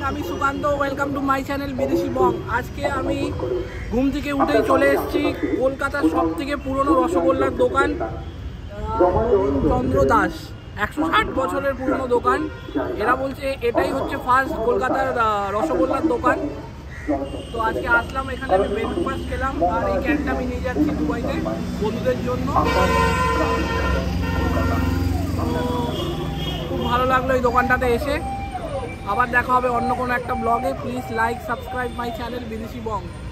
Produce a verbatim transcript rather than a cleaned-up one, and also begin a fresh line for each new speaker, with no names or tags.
আমি Sukanta, welcome to my channel বিদেশি বং। আজকে আমি ঘুম থেকে উঠেই চলে এসেছি কলকাতার সব থেকে পুরনো রসগোল্লার দোকান চন্দ্র দাস। একশো ষাট বছরের পুরনো দোকান। এরা বলছে এটাই হচ্ছে ফার্স্ট কলকাতার রসগোল্লার দোকান। তো আজকে আসলাম এখানে, আমি ব্রেকফাস্ট খেলাম আর এই ক্যানটা আমি নিয়ে যাচ্ছি দুবাইতে বন্ধুদের জন্য। খুব ভালো লাগলো এই দোকানটাতে এসে। আবার দেখা হবে অন্য কোনো একটা ব্লগে। Please like subscribe my channel বিদেশি বং।